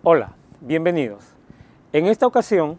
Hola, bienvenidos. En esta ocasión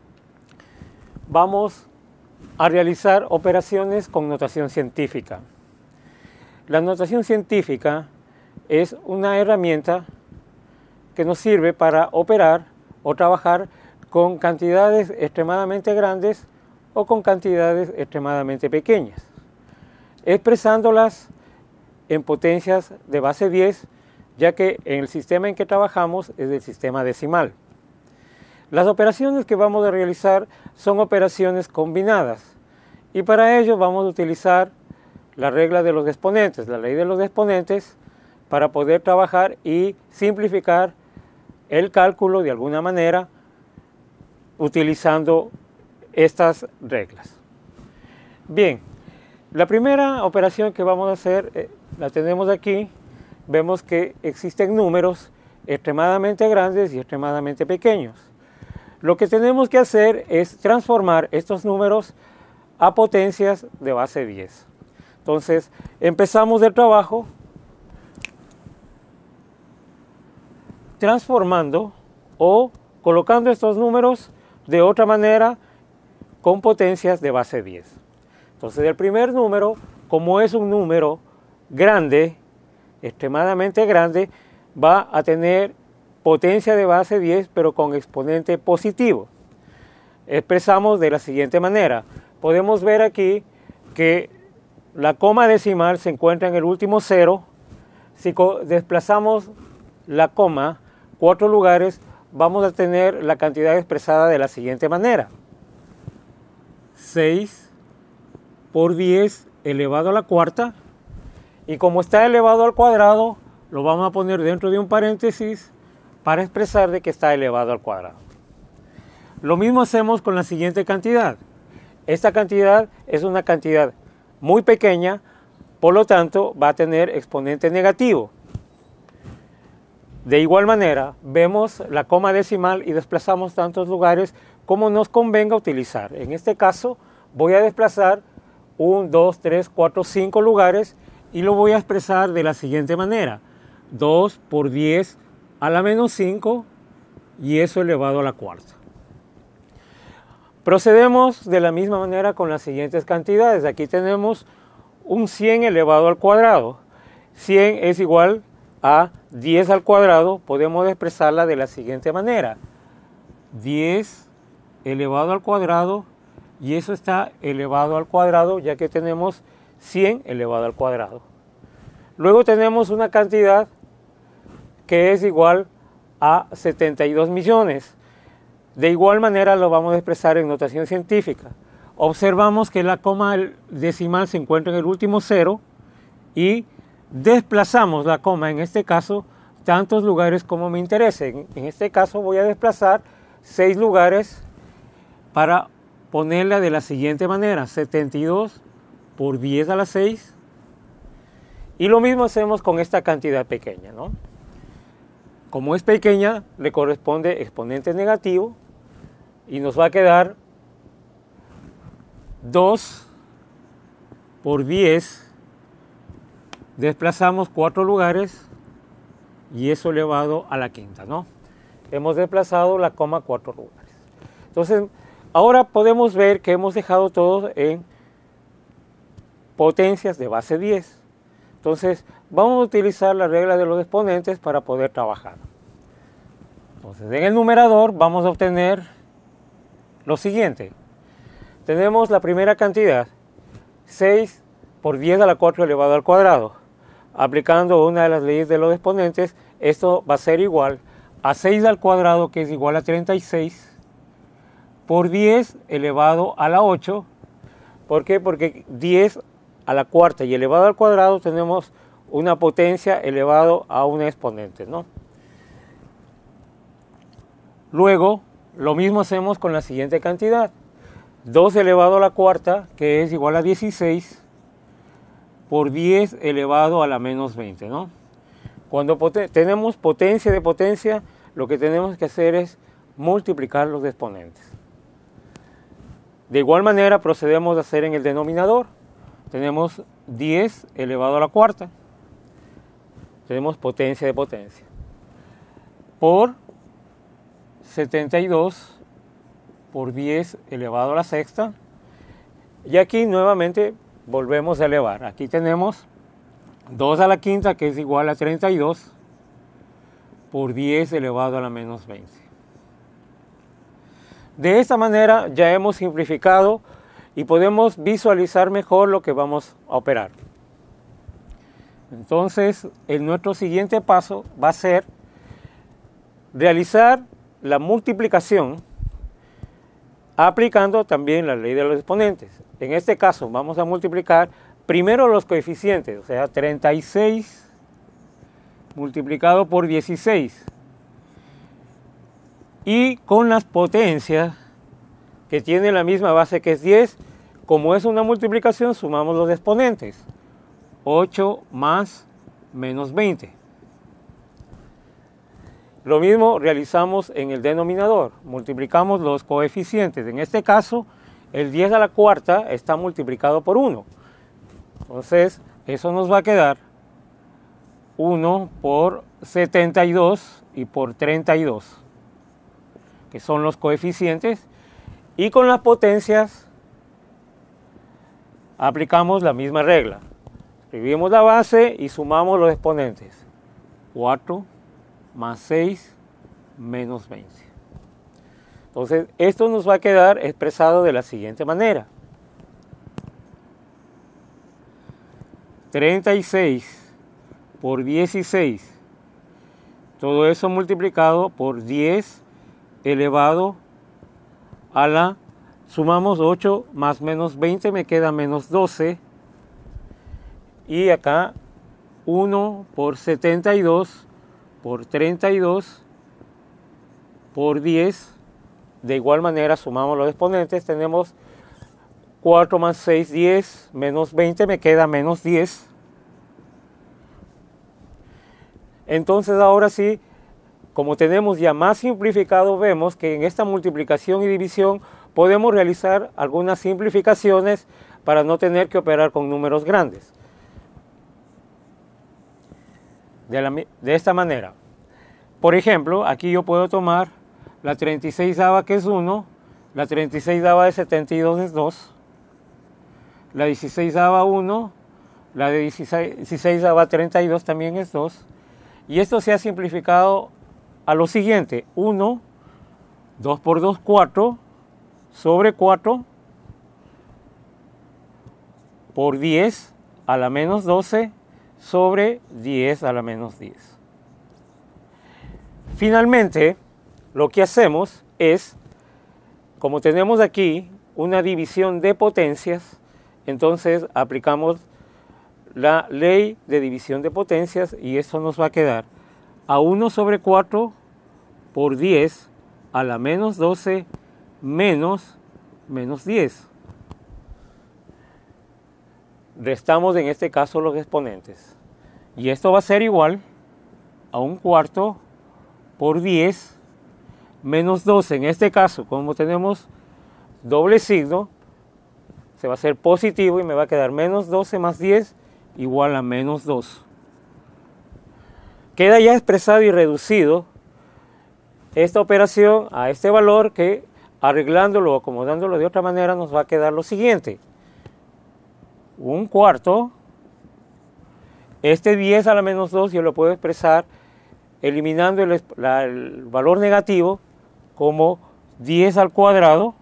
vamos a realizar operaciones con notación científica. La notación científica es una herramienta que nos sirve para operar o trabajar con cantidades extremadamente grandes o con cantidades extremadamente pequeñas, expresándolas en potencias de base 10, ya que en el sistema en que trabajamos es el sistema decimal. Las operaciones que vamos a realizar son operaciones combinadas y para ello vamos a utilizar la regla de los exponentes, la ley de los exponentes, para poder trabajar y simplificar el cálculo de alguna manera utilizando estas reglas. Bien, la primera operación que vamos a hacer la tenemos aquí. Vemos que existen números extremadamente grandes y extremadamente pequeños. Lo que tenemos que hacer es transformar estos números a potencias de base 10. Entonces, empezamos el trabajo transformando o colocando estos números de otra manera con potencias de base 10. Entonces, el primer número, como es un número grande, extremadamente grande, va a tener potencia de base 10, pero con exponente positivo. Expresamos de la siguiente manera. Podemos ver aquí que la coma decimal se encuentra en el último cero. Si desplazamos la coma 4 lugares, vamos a tener la cantidad expresada de la siguiente manera. 6 por 10 elevado a la cuarta. Y como está elevado al cuadrado, lo vamos a poner dentro de un paréntesis para expresar de que está elevado al cuadrado. Lo mismo hacemos con la siguiente cantidad. Esta cantidad es una cantidad muy pequeña, por lo tanto va a tener exponente negativo. De igual manera, vemos la coma decimal y desplazamos tantos lugares como nos convenga utilizar. En este caso, voy a desplazar 1, 2, 3, 4, 5 lugares y lo voy a expresar de la siguiente manera. 2 por 10 a la menos 5 y eso elevado a la cuarta. Procedemos de la misma manera con las siguientes cantidades. Aquí tenemos un 100 elevado al cuadrado. 100 es igual a 10 al cuadrado. Podemos expresarla de la siguiente manera. 10 elevado al cuadrado y eso está elevado al cuadrado ya que tenemos 100 elevado al cuadrado. Luego tenemos una cantidad que es igual a 72 millones. De igual manera lo vamos a expresar en notación científica. Observamos que la coma decimal se encuentra en el último cero y desplazamos la coma, en este caso, tantos lugares como me interesen. En este caso voy a desplazar 6 lugares para ponerla de la siguiente manera. 72 por 10 a la 6. Y lo mismo hacemos con esta cantidad pequeña, ¿no? Como es pequeña, le corresponde exponente negativo y nos va a quedar 2 por 10. Desplazamos 4 lugares y eso elevado a la quinta, ¿no? Hemos desplazado la coma 4 lugares. Entonces, ahora podemos ver que hemos dejado todo en potencias de base 10. Entonces, vamos a utilizar la regla de los exponentes para poder trabajar. Entonces, en el numerador vamos a obtener lo siguiente. Tenemos la primera cantidad, 6 por 10 a la 4 elevado al cuadrado. Aplicando una de las leyes de los exponentes, esto va a ser igual a 6 al cuadrado, que es igual a 36, por 10 elevado a la 8. ¿Por qué? Porque 10 a la cuarta y elevado al cuadrado tenemos una potencia elevado a un exponente, ¿no? Luego, lo mismo hacemos con la siguiente cantidad. 2 elevado a la cuarta, que es igual a 16, por 10 elevado a la menos 20, ¿no? Cuando tenemos potencia de potencia, lo que tenemos que hacer es multiplicar los exponentes. De igual manera, procedemos a hacer en el denominador. Tenemos 10 elevado a la cuarta. Tenemos potencia de potencia. Por 72 por 10 elevado a la sexta. Y aquí nuevamente volvemos a elevar. Aquí tenemos 2 a la quinta, que es igual a 32 por 10 elevado a la menos 20. De esta manera ya hemos simplificado y podemos visualizar mejor lo que vamos a operar. Entonces, nuestro siguiente paso va a ser realizar la multiplicación aplicando también la ley de los exponentes. En este caso vamos a multiplicar primero los coeficientes, o sea, 36 multiplicado por 16. Y con las potencias que tiene la misma base que es 10, como es una multiplicación, sumamos los exponentes. 8 más menos 20. Lo mismo realizamos en el denominador, multiplicamos los coeficientes. En este caso, el 10 a la cuarta está multiplicado por 1. Entonces, eso nos va a quedar 1 por 72 y por 32, que son los coeficientes. Y con las potencias aplicamos la misma regla. Escribimos la base y sumamos los exponentes. 4 más 6 menos 20. Entonces, esto nos va a quedar expresado de la siguiente manera. 36 por 16. Todo eso multiplicado por 10 elevado a la... Sumamos 8 más menos 20, me queda menos 12. Y acá 1 por 72 por 32 por 10. De igual manera sumamos los exponentes. Tenemos 4 más 6, 10, menos 20, me queda menos 10. Entonces ahora sí, como tenemos ya más simplificado, vemos que en esta multiplicación y división podemos realizar algunas simplificaciones para no tener que operar con números grandes. De esta manera. Por ejemplo, aquí yo puedo tomar la 36ava, que es 1, la 36ava de 72 es 2, la 16ava 1, la de 16ava 32 también es 2, y esto se ha simplificado a lo siguiente: 1, 2 por 2, 4, sobre 4, por 10 a la menos 12, sobre 10 a la menos 10. Finalmente, lo que hacemos es, como tenemos aquí una división de potencias, entonces aplicamos la ley de división de potencias y esto nos va a quedar a 1 sobre 4 por 10 a la menos 12 menos 10. Restamos en este caso los exponentes. Y esto va a ser igual a 1/4 por 10 menos 12. En este caso, como tenemos doble signo, se va a hacer positivo y me va a quedar menos 12 más 10 igual a menos 2. Queda ya expresado y reducido esta operación a este valor que, arreglándolo o acomodándolo de otra manera, nos va a quedar lo siguiente: 1/4. Este 10 a la menos 2 yo lo puedo expresar eliminando el valor negativo como 10 al cuadrado.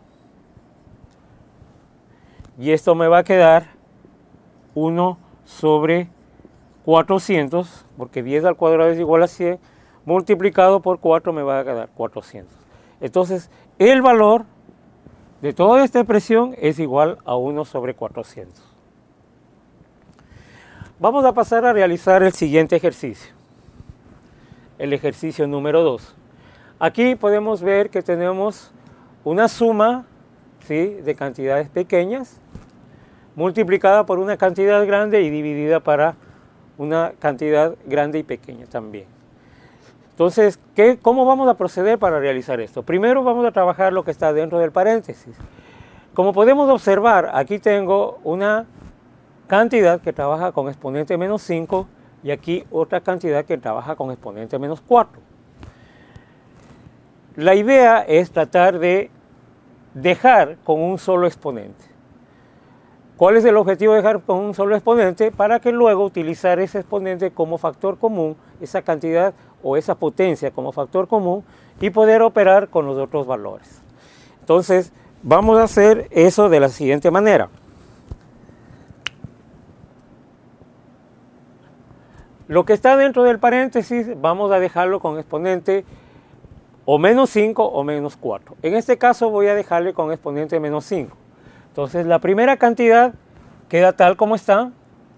Y esto me va a quedar 1 sobre 400, porque 10 al cuadrado es igual a 100, multiplicado por 4 me va a quedar 400. Entonces, el valor de toda esta expresión es igual a 1 sobre 400. Vamos a pasar a realizar el siguiente ejercicio, el ejercicio número 2. Aquí podemos ver que tenemos una suma, ¿sí?, de cantidades pequeñas, multiplicada por una cantidad grande y dividida para una cantidad grande y pequeña también. Entonces, ¿cómo vamos a proceder para realizar esto? Primero vamos a trabajar lo que está dentro del paréntesis. Como podemos observar, aquí tengo una cantidad que trabaja con exponente menos 5 y aquí otra cantidad que trabaja con exponente menos 4. la idea es tratar de dejar con un solo exponente. ¿Cuál es el objetivo de dejar con un solo exponente? Para que luego utilizar ese exponente como factor común, esa cantidad o esa potencia como factor común y poder operar con los otros valores. Entonces, vamos a hacer eso de la siguiente manera. Lo que está dentro del paréntesis vamos a dejarlo con exponente o menos 5 o menos 4. En este caso voy a dejarle con exponente menos 5. Entonces la primera cantidad queda tal como está,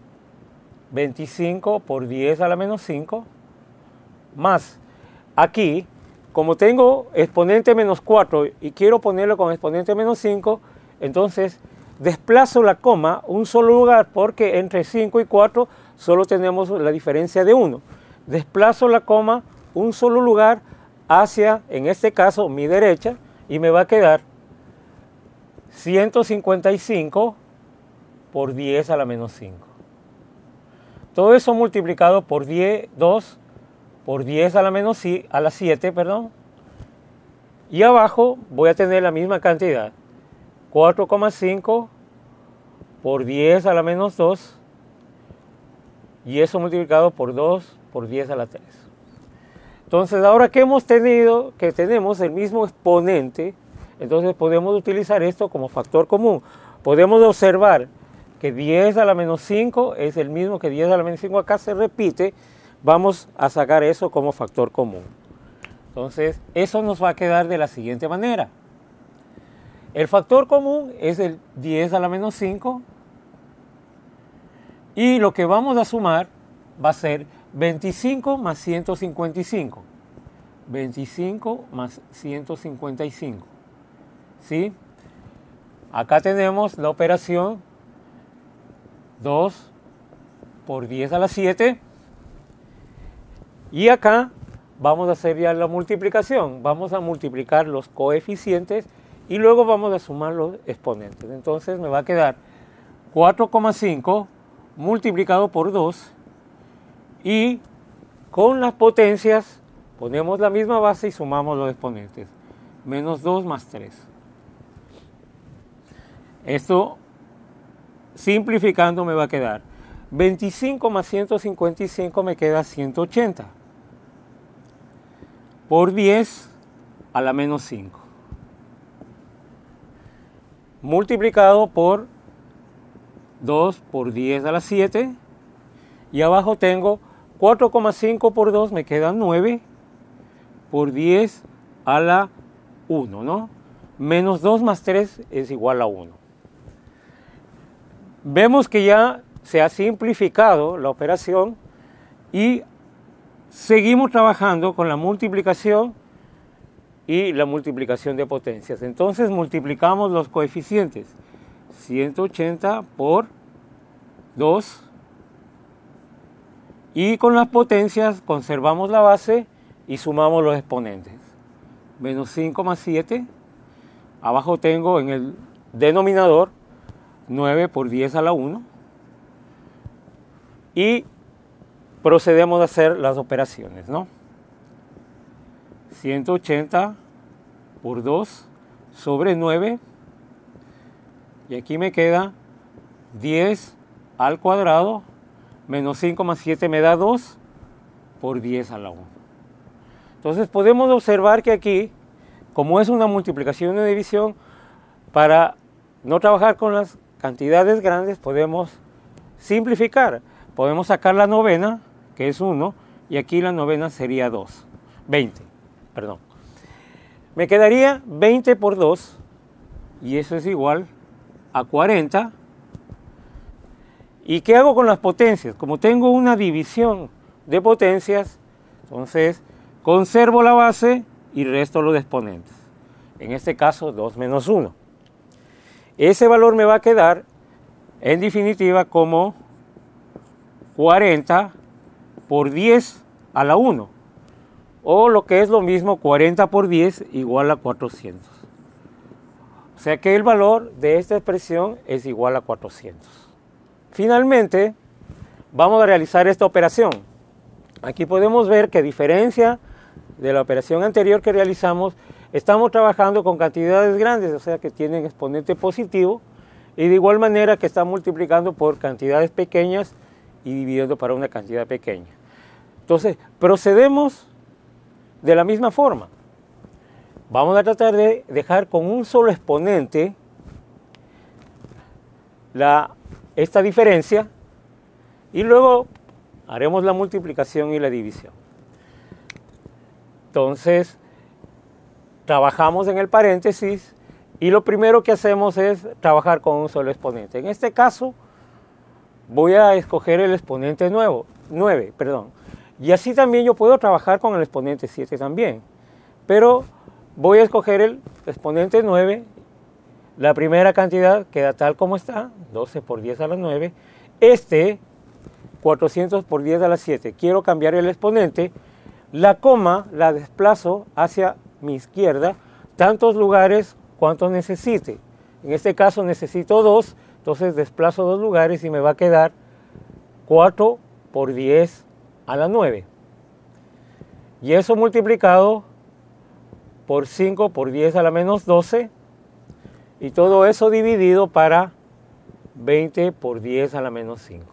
25 por 10 a la menos 5, más aquí, como tengo exponente menos 4 y quiero ponerlo con exponente menos 5, entonces desplazo la coma un solo lugar porque entre 5 y 4 solo tenemos la diferencia de 1. Desplazo la coma un solo lugar hacia, en este caso, mi derecha y me va a quedar 155 por 10 a la menos 5. Todo eso multiplicado por 2 por 10 a la menos a la 7, perdón. Y abajo voy a tener la misma cantidad, 4,5 por 10 a la menos 2, y eso multiplicado por 2 por 10 a la 3. Entonces, ahora que hemos tenido, que tenemos el mismo exponente, entonces podemos utilizar esto como factor común. Podemos observar que 10 a la menos 5 es el mismo que 10 a la menos 5, acá se repite. Vamos a sacar eso como factor común. Entonces, eso nos va a quedar de la siguiente manera. El factor común es el 10 a la menos 5. Y lo que vamos a sumar va a ser 25 más 155. 25 más 155. ¿Sí? Acá tenemos la operación 2 por 10 a la 7. Y acá vamos a hacer ya la multiplicación. Vamos a multiplicar los coeficientes y luego vamos a sumar los exponentes. Entonces me va a quedar 4,5 multiplicado por 2 y con las potencias ponemos la misma base y sumamos los exponentes. Menos 2 más 3. Esto simplificando me va a quedar 25 más 155 me queda 180 por 10 a la menos 5 multiplicado por 2 por 10 a la 7 y abajo tengo 4,5 por 2 me queda 9 por 10 a la 1, ¿no? Menos 2 más 3 es igual a 1. Vemos que ya se ha simplificado la operación y seguimos trabajando con la multiplicación y la multiplicación de potencias. Entonces multiplicamos los coeficientes. 180 por 2 y con las potencias conservamos la base y sumamos los exponentes. Menos 5 más 7. Abajo tengo en el denominador 9 por 10 a la 1. Y procedemos a hacer las operaciones, ¿no? 180 por 2 sobre 9. Y aquí me queda 10 al cuadrado menos 5 más 7 me da 2 por 10 a la 1. Entonces podemos observar que aquí, como es una multiplicación y división, para no trabajar con las cantidades grandes podemos simplificar. Podemos sacar la novena, que es 1, y aquí la novena sería 20. Me quedaría 20 por 2, y eso es igual a 40. ¿Y qué hago con las potencias? Como tengo una división de potencias, entonces conservo la base y resto los exponentes. En este caso 2 menos 1. Ese valor me va a quedar en definitiva como 40 por 10 a la 1. O lo que es lo mismo, 40 por 10 igual a 400. O sea que el valor de esta expresión es igual a 400. Finalmente, vamos a realizar esta operación. Aquí podemos ver que a diferencia de la operación anterior que realizamos, estamos trabajando con cantidades grandes, o sea que tienen exponente positivo, y de igual manera que está multiplicando por cantidades pequeñas y dividiendo para una cantidad pequeña. Entonces, procedemos de la misma forma. Vamos a tratar de dejar con un solo exponente esta diferencia y luego haremos la multiplicación y la división. Entonces, trabajamos en el paréntesis y lo primero que hacemos es trabajar con un solo exponente. En este caso, voy a escoger el exponente 9, y así también yo puedo trabajar con el exponente 7 también, pero voy a escoger el exponente 9, la primera cantidad queda tal como está, 12 por 10 a la 9, 400 por 10 a la 7, quiero cambiar el exponente, la coma la desplazo hacia mi izquierda, tantos lugares cuantos necesite, en este caso necesito 2, entonces desplazo 2 lugares y me va a quedar 4 por 10 a la 9. Y eso multiplicado por 5 por 10 a la menos 12. Y todo eso dividido para 20 por 10 a la menos 5.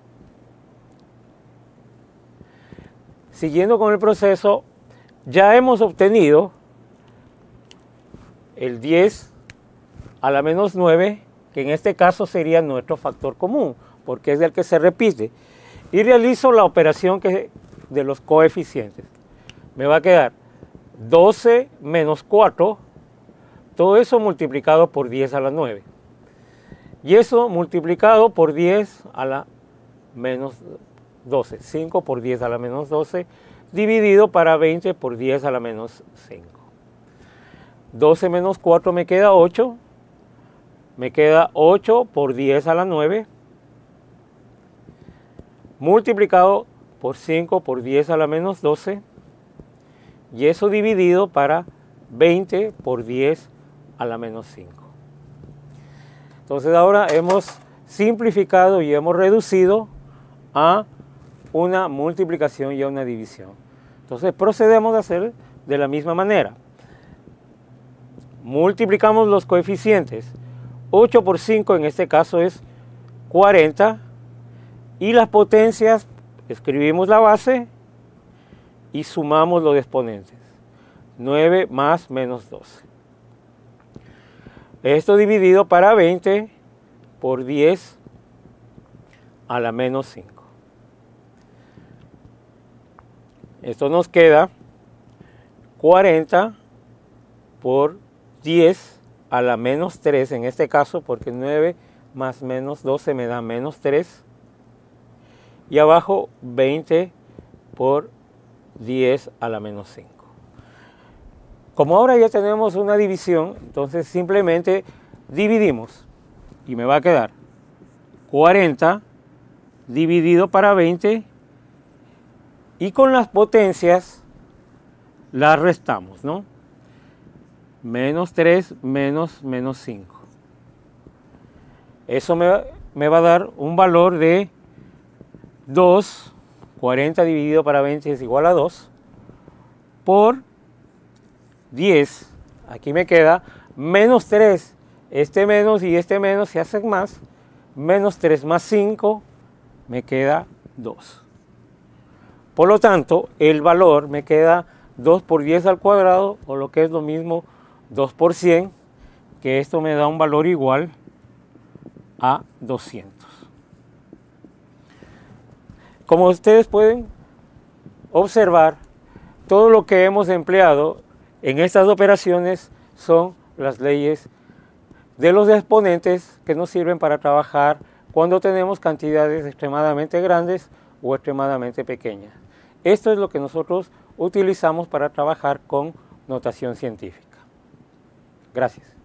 Siguiendo con el proceso, ya hemos obtenido el 10 a la menos 9, que en este caso sería nuestro factor común, porque es el que se repite. Y realizo la operación de los coeficientes. Me va a quedar 12 menos 4, todo eso multiplicado por 10 a la 9. Y eso multiplicado por 10 a la menos 12. 5 por 10 a la menos 12, dividido para 20 por 10 a la menos 5. 12 menos 4 me queda 8. Me queda 8 por 10 a la 9. Multiplicado por 5 por 10 a la menos 12. Y eso dividido para 20 por 10 a la menos 5. Entonces ahora hemos simplificado y hemos reducido a una multiplicación y a una división. Entonces procedemos a hacer de la misma manera. Multiplicamos los coeficientes. 8 por 5 en este caso es 40. Y las potencias, escribimos la base y sumamos los exponentes. 9 más menos 12. Esto dividido para 20 por 10 a la menos 5. Esto nos queda 40 por 10 a la menos 3, en este caso, porque 9 más menos 12 me da menos 3. Y abajo 20 por 10 a la menos 5. Como ahora ya tenemos una división, entonces simplemente dividimos y me va a quedar 40 dividido para 20 y con las potencias las restamos, ¿no? Menos 3 menos 5. Eso me va a dar un valor de 2, 40 dividido para 20 es igual a 2, por 10, aquí me queda menos 3, este menos y este menos se hacen más, menos 3 más 5, me queda 2. Por lo tanto, el valor me queda 2 por 10 al cuadrado, o lo que es lo mismo, 2 por 100, que esto me da un valor igual a 200. Como ustedes pueden observar, todo lo que hemos empleado en estas operaciones son las leyes de los exponentes que nos sirven para trabajar cuando tenemos cantidades extremadamente grandes o extremadamente pequeñas. Esto es lo que nosotros utilizamos para trabajar con notación científica. Gracias.